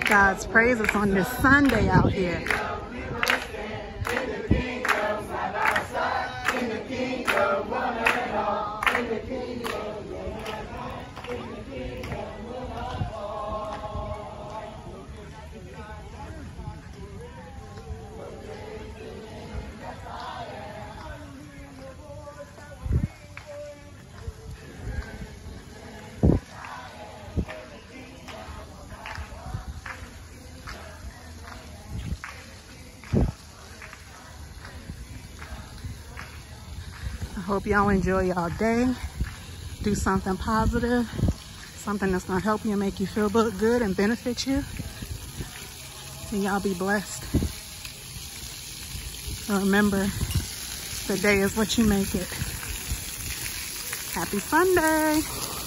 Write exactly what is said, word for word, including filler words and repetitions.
God's praises on this Sunday out here. I hope y'all enjoy y'all day. Do something positive, something that's gonna help you and make you feel good and benefit you. And y'all be blessed. And remember, the day is what you make it. Happy Sunday.